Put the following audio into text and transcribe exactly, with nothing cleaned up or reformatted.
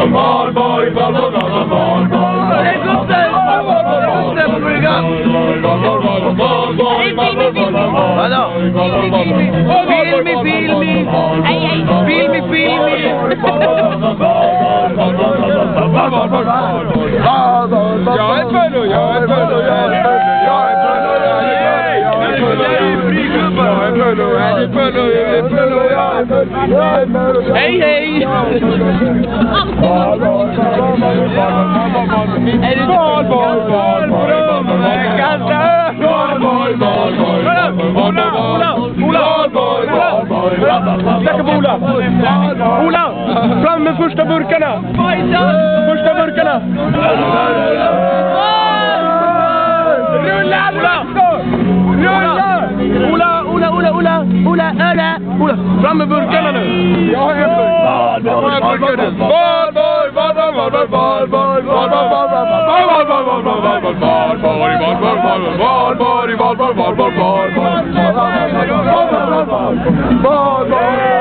Valborg, Valborg, Valborg, Let's go, sir. Let's bring up. Vadå? Feel me, feel me. Hej, hej. Feel me, feel me. Jag är född och jag är född och jag är född och jag är född och jag är född och jag är född och jag är född. Hej, hej. Är du Valborg, Valborg, Valborg, Kasta! Valborg, Valborg, Ola, Ola, Ola, Snacka på Ola! Ola, fram med första burkarna! Första burkarna! Rulla, Ola! Rulla! Ola, Ola, Ola, Ola, Ola, Ola, Ola, fram med burkarna nu! Jag har en burk! Valborg, Valborg, Valborg, Valborg, Valborg, Valborg, Valborg, Valborg,